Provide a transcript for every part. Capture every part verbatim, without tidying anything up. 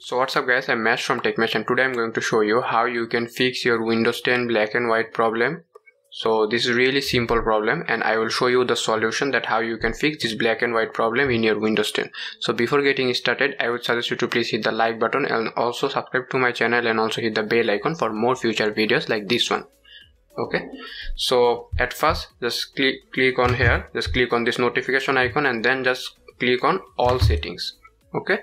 So what's up guys, I'm Mash from TechMesh and today I'm going to show you how you can fix your Windows ten black and white problem. So this is really simple problem and I will show you the solution that how you can fix this black and white problem in your Windows ten. So before getting started, I would suggest you to please hit the like button and also subscribe to my channel and also hit the bell icon for more future videos like this one. Okay, so at first just click, click on here, just click on this notification icon and then just click on all settings. Okay.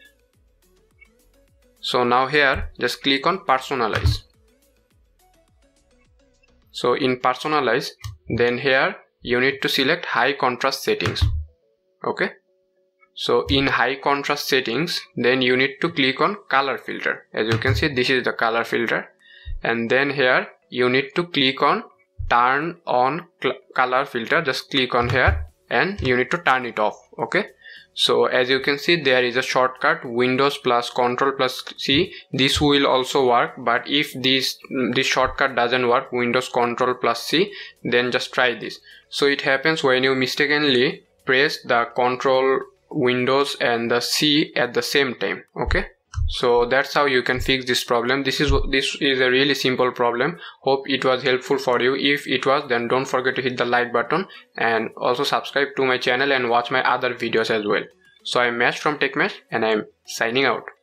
So now here just click on personalize. So in personalize, then here you need to select high contrast settings. Okay. So in high contrast settings, then you need to click on color filter. As you can see, this is the color filter. And then here you need to click on turn on color filter. Just click on here and you need to turn it off. Okay. So as you can see, there is a shortcut Windows plus Control plus C. This will also work, but if this this shortcut doesn't work, Windows Control plus C, then just try this. So it happens when you mistakenly press the Control, Windows and the C at the same time. Okay. So that's how you can fix this problem. This is this is a really simple problem. Hope it was helpful for you. If it was, then don't forget to hit the like button and also subscribe to my channel and watch my other videos as well. So I'm Mash from TechMesh and I'm signing out.